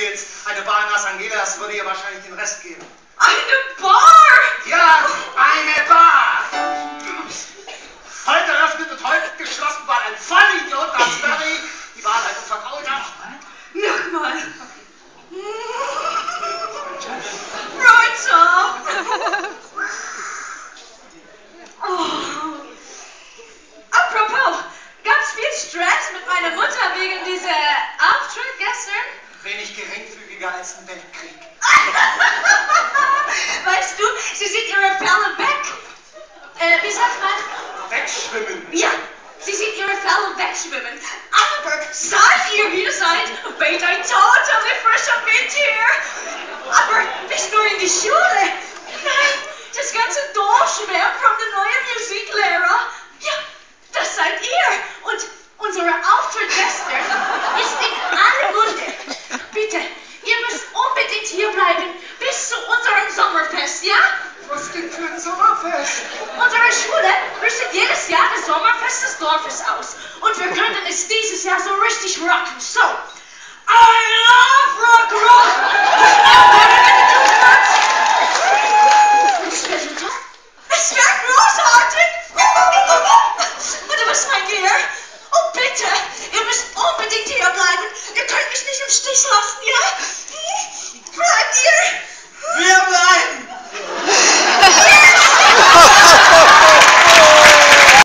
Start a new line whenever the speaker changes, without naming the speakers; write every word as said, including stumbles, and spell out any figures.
erzählst. Eine Bar in Las Angeles würde ihr wahrscheinlich den Rest geben.
Eine Bar?
Ja, eine Bar! Heute eröffnet und heute geschlossen, weil ein Vollidiot namens Barry die Barleitung vergrault hat.
Nochmal. Roger! Oh. Apropos, gab's viel Stress mit meiner Mutter wegen dieser Auftritt gestern?
Wenig geringfügiger als ein Weltkrieg.
Weißt du, sie sieht ihre Fälle weg. Äh, wie sagt man?
Wegschwimmen.
Ja, sie sieht ihre Fälle wegschwimmen. Aber seit ihr hier seid, weht ein totally frischer Wind hier. Aber bist du in die Schule? Nein, das ganze Dorf schwärmt von der neuen Musiklehrer. Ja, das seid ihr. Und unser Auftritt gestern ist in aller Munde. Bitte, ihr müsst unbedingt hier bleiben bis zu unserem Sommerfest, ja?
Was denn für ein Sommerfest?
Unsere Schule richtet jedes Jahr das Sommerfest des Dorfes aus. Und wir können es dieses Jahr so richtig rocken. So, I love rock rock! Es wird toll. Es wird